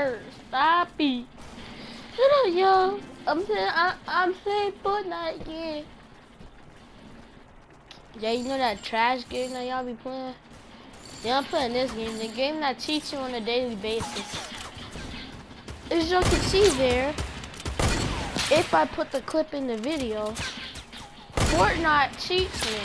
Stop it. Shut up, yo. I'm playing Fortnite again. Yeah, you know that trash game that y'all be playing? Yeah, I'm playing this game. The game that cheats you on a daily basis. As you can see there, if I put the clip in the video, Fortnite cheats me.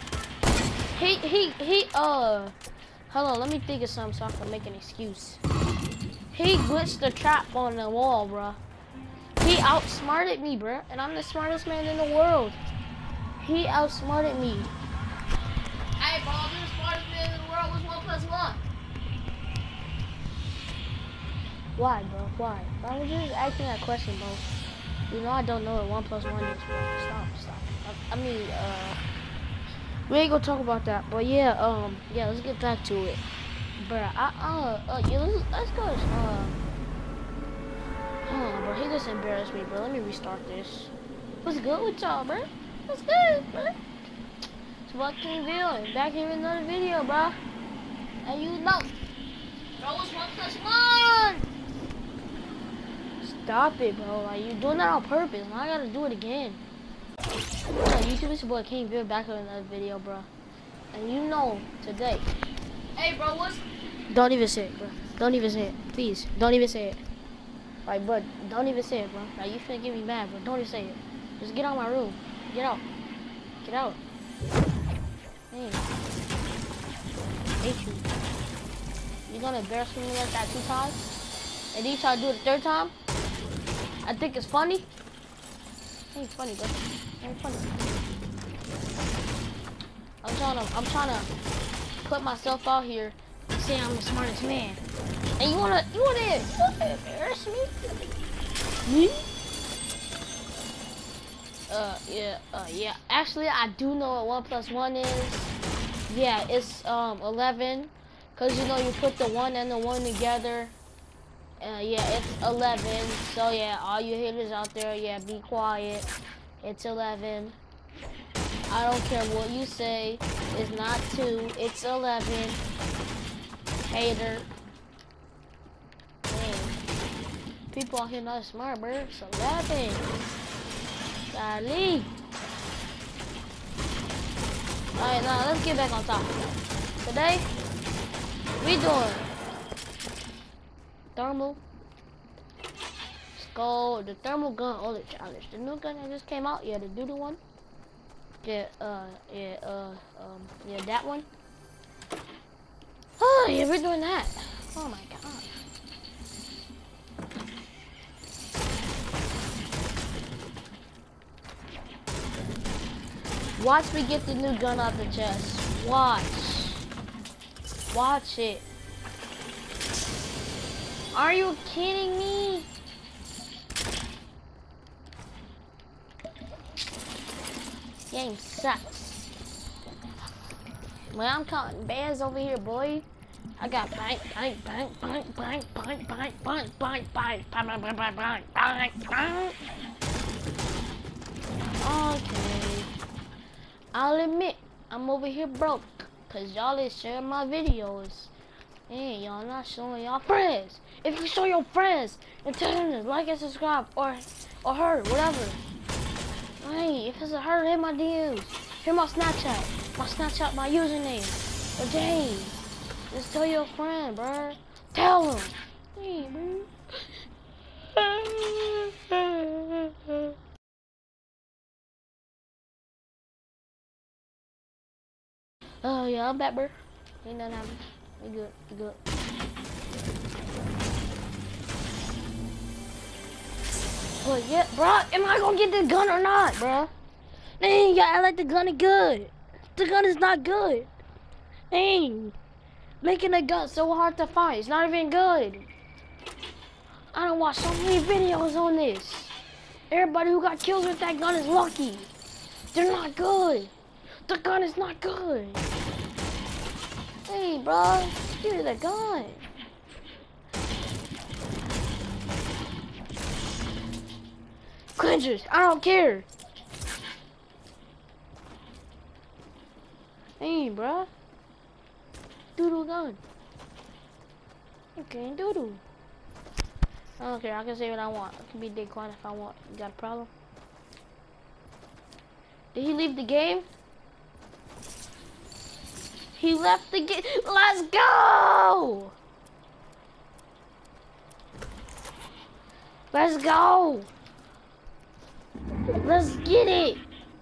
Hold on, let me think of something so I can make an excuse. He glitched the trap on the wall, bruh. He outsmarted me, bruh, and I'm the smartest man in the world. He outsmarted me. Hey, bro, I'm the smartest man in the world. What's 1+1? Why, bro? Why? Why would you just asking that question, bro? You know I don't know what 1+1 is, bro. Stop. We ain't gonna talk about that, but yeah, yeah, let's get back to it, bruh. Yeah, let's go. Hold on, bro. He just embarrassed me, bro. Let me restart this. What's good with y'all, bro? What's good, bro? It's fucking Bill. Back here with another video, bro. And you know, bro, it's 1+1. Stop it, bro. Like, you doing that on purpose. Now I gotta do it again. YouTube, it's your boy King Bill back with another video, bro. And you know, today. Hey, bro, what's... Don't even say it, bro. Don't even say it. Please, don't even say it. Like, bro, don't even say it, bro. Like, you finna get me mad, bro. Don't even say it. Just get out of my room. Get out. Get out. Hey. Hate you. You gonna embarrass me like that 2 times? And then you try to do it the 3rd time? I think it's funny. It ain't funny, bro. It ain't funny. I'm trying to put myself out here and say I'm the smartest man. And you wanna embarrass me? Me? Yeah. Actually, I do know what 1+1 is. Yeah, it's 11. Cause you know you put the 1 and the 1 together. Yeah, it's 11. So yeah, all you haters out there, yeah, be quiet. It's 11. I don't care what you say. It's not 2. It's 11. Hater. Man. People out here not smart, bro. It's 11. Golly. Alright, now let's get back on topic. Today, we doing thermal. Let's go the thermal gun only challenge. The new gun that just came out, yeah, the doodle one. Yeah, yeah, that one. Oh, yeah, we're doing that. Oh my god. Watch me get the new gun out the chest. Watch. Watch it. Are you kidding me? Game sucks. Well, I'm counting bands over here, boy. I got bang. Okay. I'll admit, I'm over here broke. Cause y'all is sharing my videos. And y'all not showing y'all friends. If you show your friends and tell them to like and subscribe or her, whatever. Hey, if it's a her, hit my DMs. Hit my Snapchat, my username. Or Jane. Just tell your friend, bro. Tell them. Hey, bro. Oh yeah, I'm back, bro. Ain't nothing happening. We good. Oh yeah, bro. Am I gonna get the gun or not, bro? Dang, y'all act like the gun is good. The gun is not good. Dang. Making a gun so hard to find. It's not even good. I done watched so many videos on this. Everybody who got killed with that gun is lucky. They're not good. The gun is not good. Hey, bro. Give me the gun. Cringers, I don't care. Hey, bro. Doodle gun. Okay, doodle. I don't care. I can say what I want. I can be Daquan if I want. You got a problem? Did he leave the game? He left the game. Let's go! Let's go! Let's get it!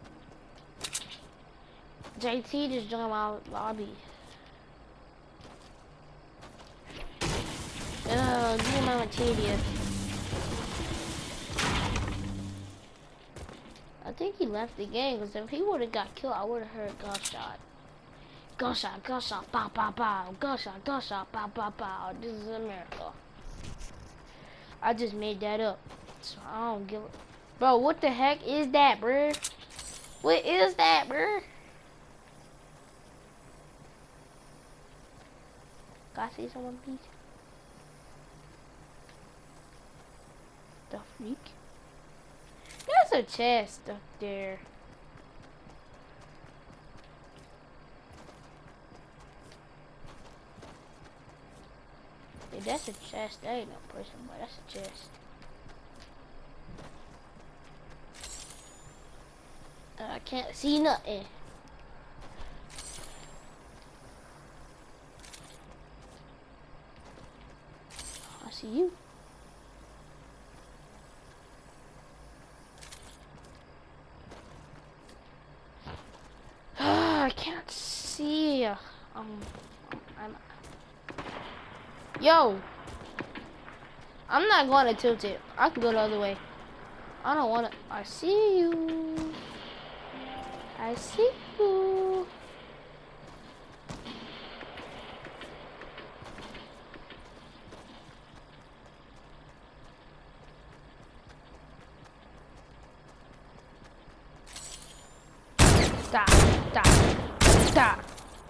JT just joined my lobby. Give me my materia. I think he left the game because if he would have got killed, I would have heard gunshot. Gunshot, gunshot, pow, pow, pow. Gunshot, gunshot, pow, pow, pow. This is America. I just made that up. So I don't give a... Bro, what the heck is that, bruh? What is that, bruh? Can I see someone, please? The freak? There's a chest up there. Yeah, that's a chest. That ain't no person, but that's a chest. I can't see nothing. I see you. I can't see. Yo, I'm not going to tilt it. I can go the other way. I don't want to. I see you. I see you. Stop, stop, stop.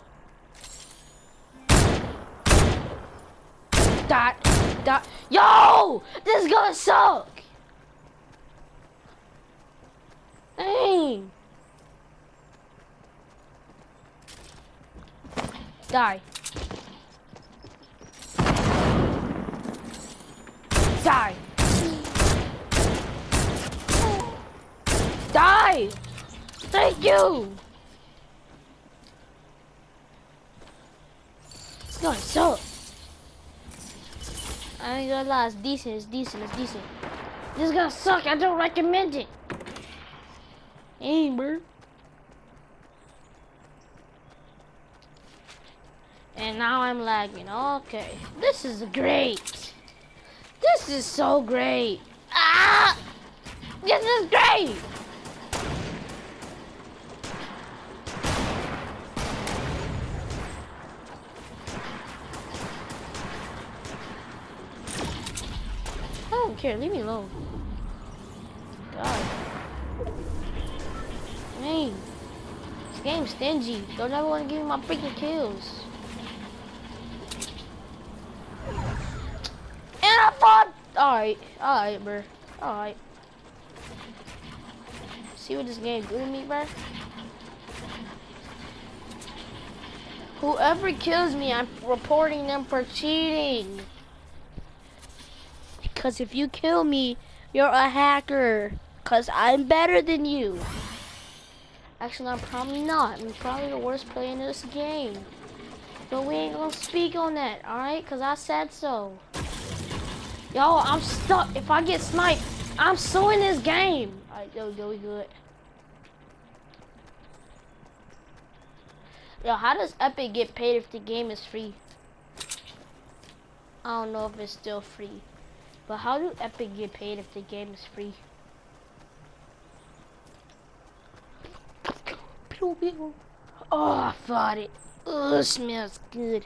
Dot, dot. Yo! This is gonna suck! Dang! Die. Die! Die! Thank you! It's gonna suck. I ain't gonna lie, it's decent, it's decent, it's decent. This is gonna suck, I don't recommend it. Hey, bro. And now I'm lagging, okay. This is great. This is so great. Ah! This is great! I don't care, leave me alone. God. Man, this game's stingy. Don't ever want to give me my freaking kills. And I fought! Alright, bro. Alright. See what this game do to me, bro? Whoever kills me, I'm reporting them for cheating. Because if you kill me, you're a hacker. Because I'm better than you. Actually, I'm probably not. I'm probably the worst player in this game. But we ain't gonna speak on that, alright? Because I said so. Yo, I'm stuck. If I get sniped, I'm suing this game. Alright, yo, we good. Yo, how does Epic get paid if the game is free? I don't know if it's still free. But how do Epic get paid if the game is free? Oh, I fought it. Oh, it smells good.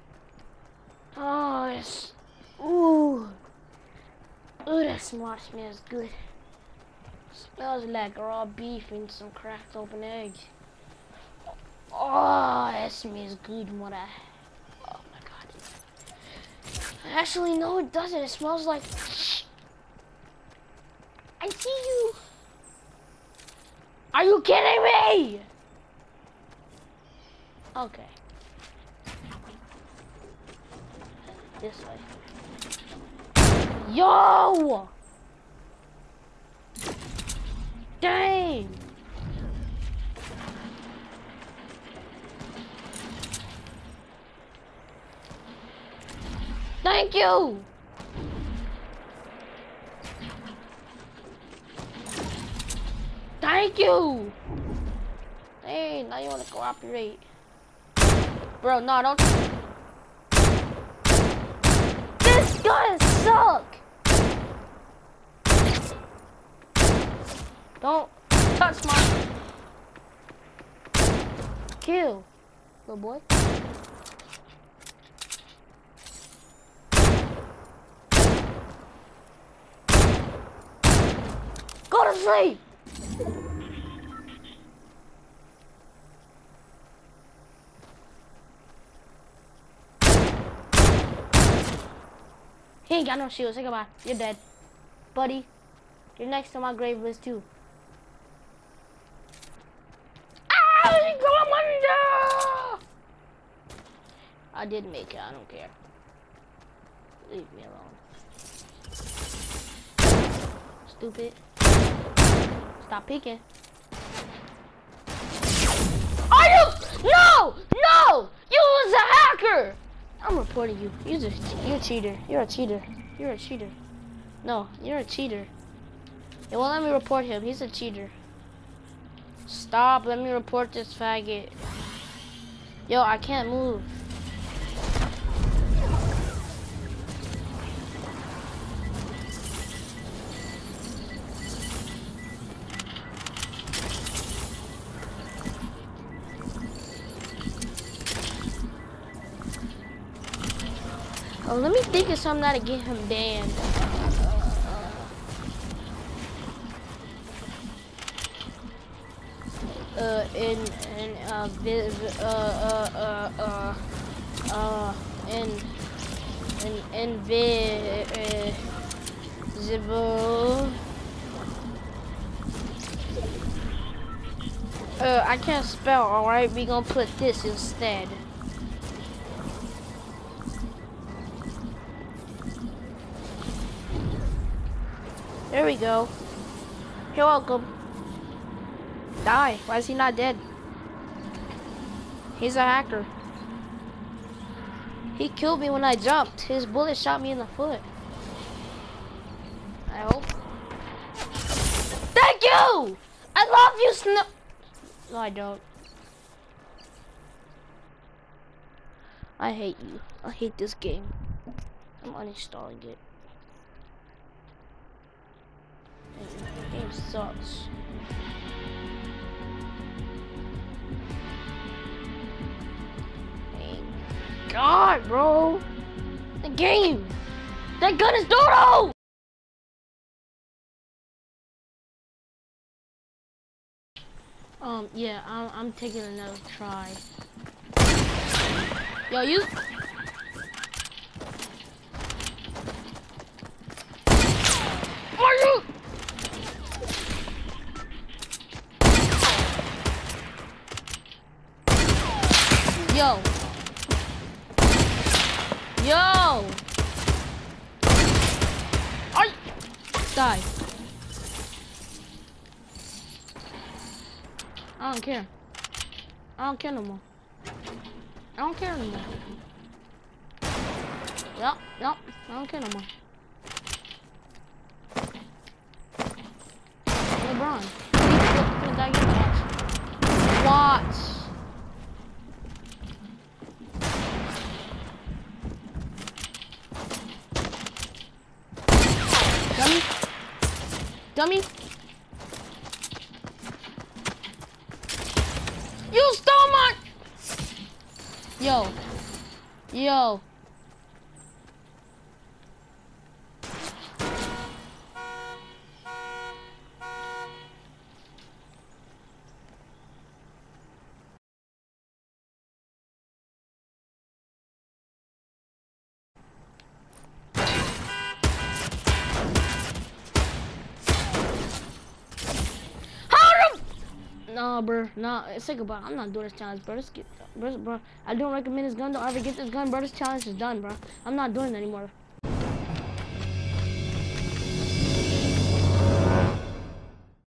Oh, it's... Ooh. Ooh, that smells good. Smells like raw beef and some cracked open eggs. Oh, that smells good, mother. Oh my god. Actually, no, it doesn't. It smells like... I see you. Are you kidding me? Okay. This way. Yo! Dang! Thank you! Thank you! Hey, now you wanna cooperate. Bro, no, don't. This gun suck! Don't touch my kill, little boy. Go to sleep! He ain't got no shield. Say goodbye. You're dead. Buddy, you're next to my grave list too. Ah! He come under! I did make it. I don't care. Leave me alone. Stupid. Stop peeking. Are you? No! No! You was a hacker! I'm reporting you. You're a cheater. You're a cheater. You're a cheater. No, you're a cheater. It won't let me report him. He's a cheater. Stop. Let me report this faggot. Yo, I can't move. Oh, let me think of something that'll get him banned. Invisible. I can't spell, alright? We gonna put this instead. There we go. You're welcome. Die. Why is he not dead? He's a hacker. He killed me when I jumped. His bullet shot me in the foot. I hope. Thank you! I love you, Snow. No, I don't. I hate you. I hate this game. I'm uninstalling it. The game sucks. Thank God, bro. The game. That gun is dodo. Yeah, I'm taking another try. Yo, you. Are you? Yo. Yo. Are you? Die. I don't care. I don't care no more. I don't care anymore. Yup, yup. I don't care no more. LeBron. Watch. Dummy. Dummy. You stole my. Yo. Yo. Nah, bro. Nah, say goodbye. I'm not doing this challenge, bro. Bro. I don't recommend this gun. Don't ever get this gun, bro. This challenge is done, bro. I'm not doing it anymore.